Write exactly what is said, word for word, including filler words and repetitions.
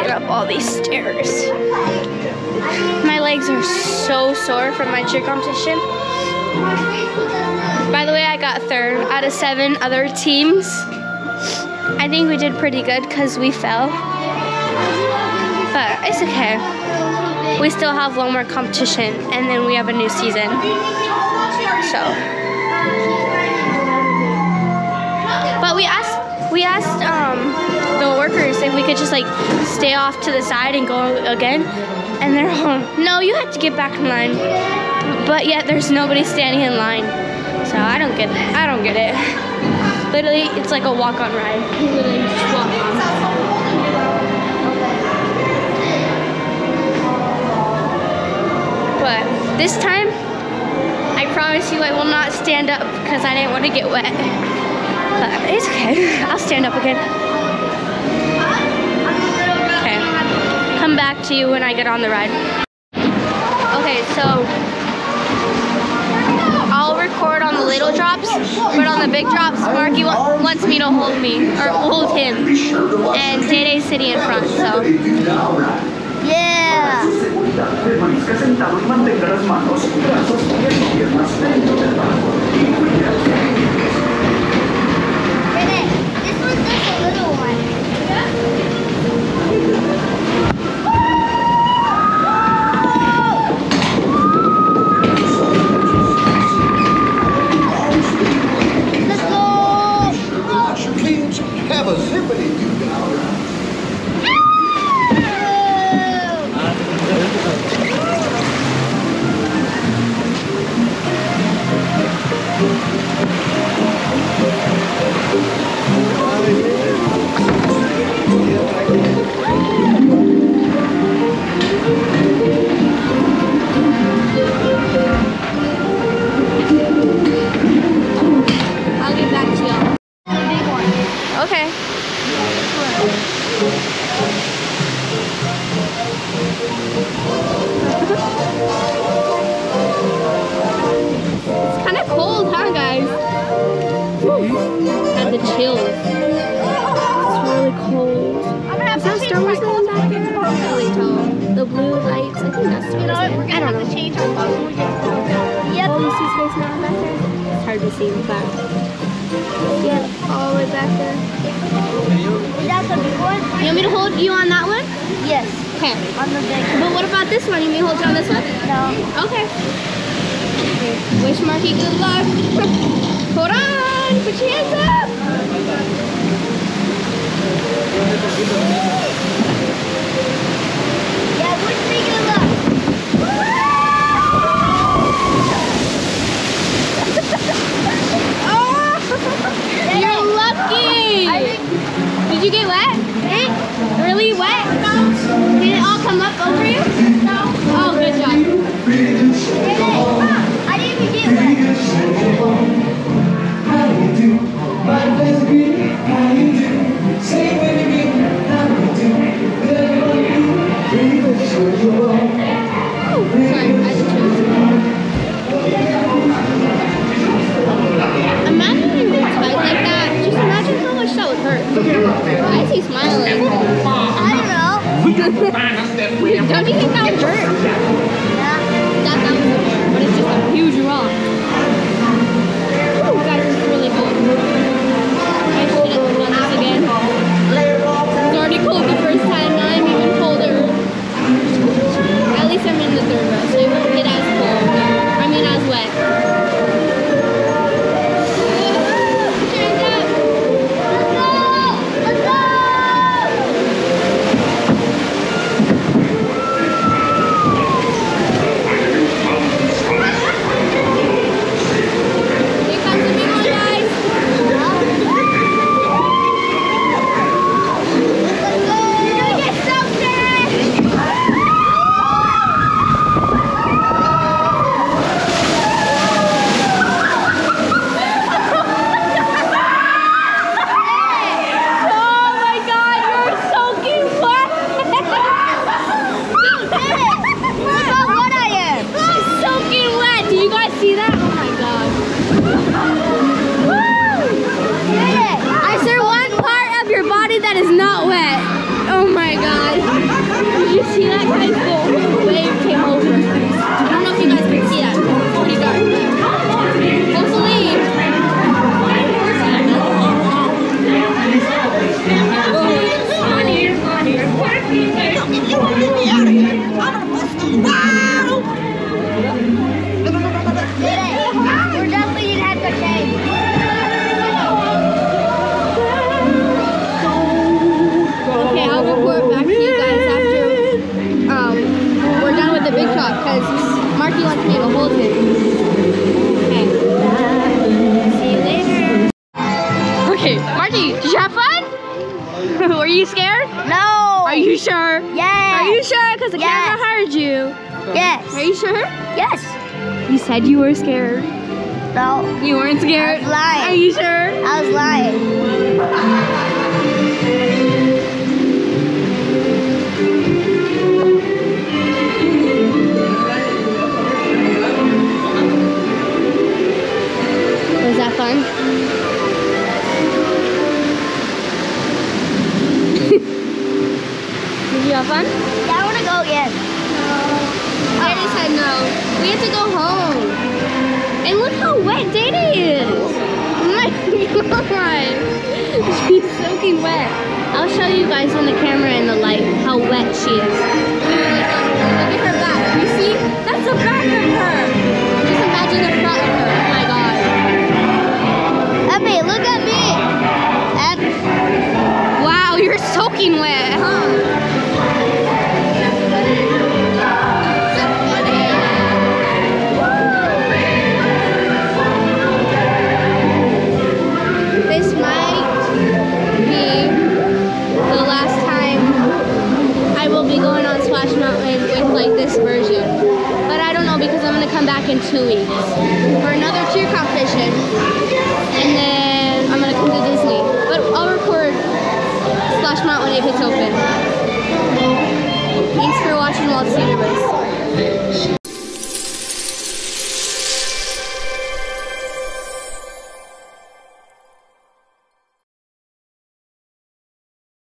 going up all these stairs. My legs are so sore from my cheer competition. By the way, I got third out of seven other teams. I think we did pretty good because we fell. But it's okay. We still have one more competition and then we have a new season. So. But we asked we asked um, the workers if we could just like stay off to the side and go again. And they're home. No, you have to get back in line. But yet there's nobody standing in line. So I don't get it. I don't get it. Literally, it's like a walk-on ride. You literally just walk on. But this time, I promise you I will not stand up because I didn't want to get wet. But it's okay. I'll stand up again. Okay. Come back to you when I get on the ride. Okay, so I'll record on the little drops, but on the big drops, Marky wa wants me to hold me, or hold him, and Day Day's sitting in front, so. Yeah! Renee, this one's just a little one. Have a zippity do now. I'll get back to y'all. Okay. It's kind of cold, huh, guys? Had the chills. It's really cold. Is that Star Wars land back there? Really tall. The blue lights. I think that's Star Wars land. I don't know. Yep. Oh, you see Space Mountain back there? It's hard to see, but yeah, all the way back there. Is that the big one? You want me to hold you on that one? Yes, Okay. on the big one. But what about this one? You want me to hold you on this one? No. Okay. Okay. Wish Marky good luck. Hold on. Put your hands up. Yeah, wish me good luck. Oh, you're lucky. Did you get wet? Really wet? Did it all come up over you? No. Oh, good job. I didn't even get wet. How you do? shot because Marky wants me to hold him. Okay. See you later. Okay, Marky, did you have fun? Were you scared? No. Are you sure? Yes. Are you sure? Because the Yes. camera heard you. Yes. Are you sure? Yes. You said you were scared. No. You weren't scared? I was lying. Are you sure? I was lying. Was that fun? Did you have fun? Yeah, I want to go again. Daddy said no. We have to go home. And look how wet Dana is. Oh my god. She's soaking wet. I'll show you guys on the camera and the light how wet she is. Look at her back. You see? That's the back of her. Just imagine the front of her. Oh my god. Abby, look at me. Abby. Wow, you're soaking wet, huh? This might be the last time I will be going on Splash Mountain with like this version. But I don't know because I'm gonna come back in two weeks for another cheer competition. And then I'm gonna come to Disney. But I'll record Splash Mountain if it's open. Thanks for watching Walt Universe.